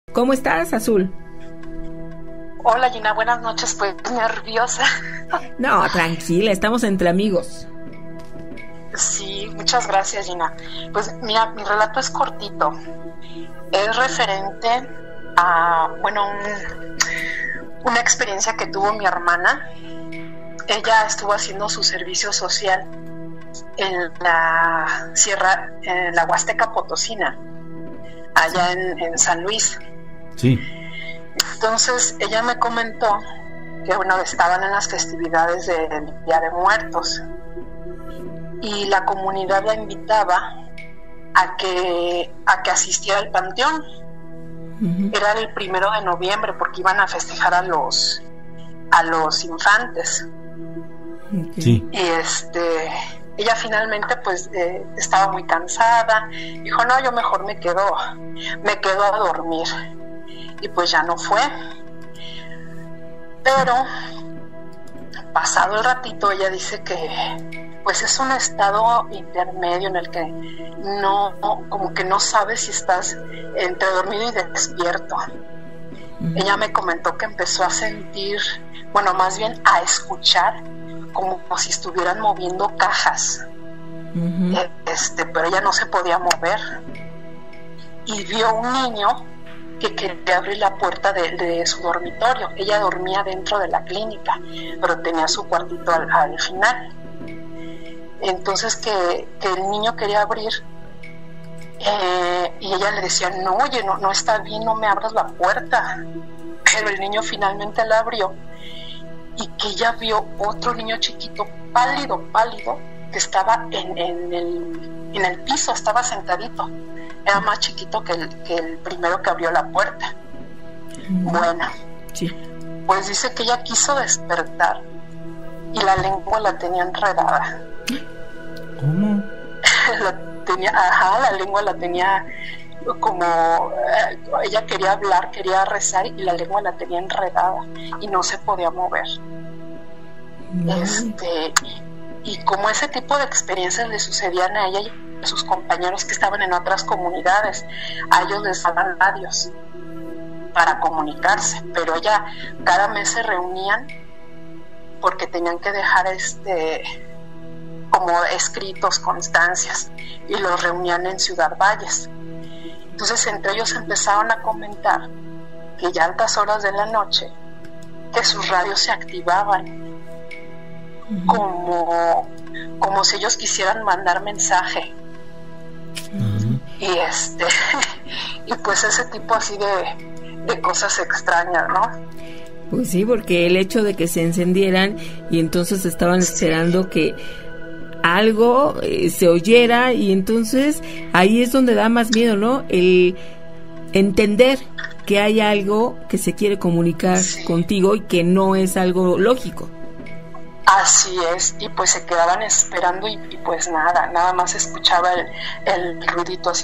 ¿Cómo estás, Azul? Hola, Gina, buenas noches, pues nerviosa. No, tranquila, estamos entre amigos. Sí, muchas gracias, Gina. Pues mira, mi relato es cortito. Es referente a, una experiencia que tuvo mi hermana. Ella estuvo haciendo su servicio social en la sierra, en la Huasteca Potosina, allá en San Luis. Sí. Entonces ella me comentó que estaban en las festividades del Día de Muertos y la comunidad la invitaba a que asistiera al panteón. Uh-huh. Era el 1 de noviembre porque iban a festejar a los infantes. Okay. Sí. Y ella finalmente pues estaba muy cansada, dijo no, yo mejor me quedo a dormir, y pues ya no fue. Pero pasado el ratito ella dice que pues es un estado intermedio en el que como que no sabes si estás entre dormido y despierto. Uh-huh. Ella me comentó que empezó a sentir, más bien a escuchar como si estuvieran moviendo cajas. Uh-huh. Pero ella no se podía mover y vio un niño que quería abrir la puerta de su dormitorio. Ella dormía dentro de la clínica, pero tenía su cuartito al final. Entonces que el niño quería abrir, y ella le decía, no, oye, no está bien, no me abras la puerta. Pero el niño finalmente la abrió, y que ella vio otro niño chiquito, pálido, que estaba en el piso, estaba sentadito. Era más chiquito que el primero que abrió la puerta. Bueno, sí. Pues dice que ella quiso despertar y la lengua la tenía enredada. ¿Cómo? La lengua la tenía como ella quería hablar, quería rezar, y la lengua la tenía enredada y no se podía mover. Y como ese tipo de experiencias le sucedían a ella y a sus compañeros que estaban en otras comunidades, a ellos les daban radios para comunicarse, pero ella cada mes se reunían porque tenían que dejar como escritos, constancias, y los reunían en Ciudad Valles. Entonces entre ellos empezaron a comentar que ya a altas horas de la noche que sus radios se activaban, uh-huh, como si ellos quisieran mandar mensaje. Uh-huh. Y pues ese tipo así de cosas extrañas, ¿no? Pues sí, porque el hecho de que se encendieran y entonces estaban esperando que algo se oyera, y entonces ahí es donde da más miedo, ¿no? El entender que hay algo que se quiere comunicar contigo y que no es algo lógico. Así es, y pues se quedaban esperando y pues nada más escuchaba el ruidito así,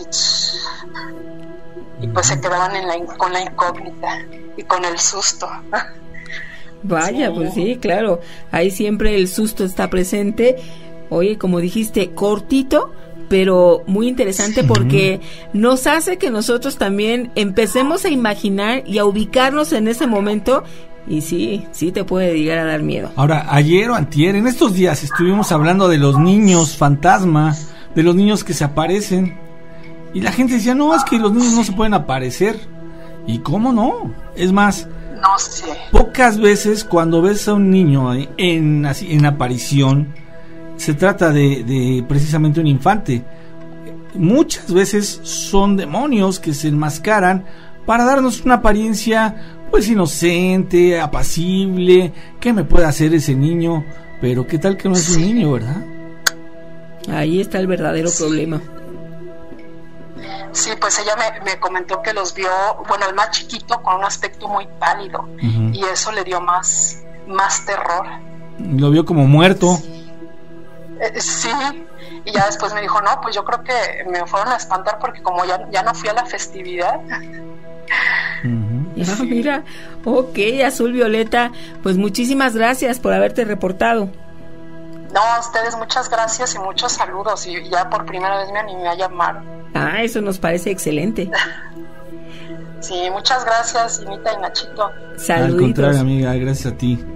y pues se quedaban con la incógnita y con el susto. Vaya, sí. Pues sí, claro, ahí siempre el susto está presente. Oye, como dijiste, cortito, pero muy interesante, sí, porque nos hace que nosotros también empecemos a imaginar y a ubicarnos en ese momento, y sí te puede llegar a dar miedo. Ahora, ayer o antier, en estos días estuvimos hablando de los niños fantasma, de los niños que se aparecen, y la gente decía, no, es que los niños no se pueden aparecer. ¿Y cómo no? Es más, no sé, pocas veces cuando ves a un niño en aparición, se trata de precisamente un infante. Muchas veces son demonios que se enmascaran para darnos una apariencia pues inocente, apacible. ¿Qué me puede hacer ese niño? Pero qué tal que no es un niño, ¿verdad? Ahí está el verdadero problema. Sí, pues ella me comentó que los vio, el más chiquito con un aspecto muy pálido, uh-huh, y eso le dio más terror. Lo vio como muerto. Sí, y ya después me dijo, no, pues yo creo que me fueron a espantar porque como ya no fui a la festividad. Uh-huh. Sí. Mira, ok, Azul Violeta, pues muchísimas gracias por haberte reportado. No, a ustedes muchas gracias y muchos saludos, y ya por primera vez me animé a llamar. Eso nos parece excelente. Sí, muchas gracias, Inita y Nachito. Saluditos. Al contrario, amiga, gracias a ti.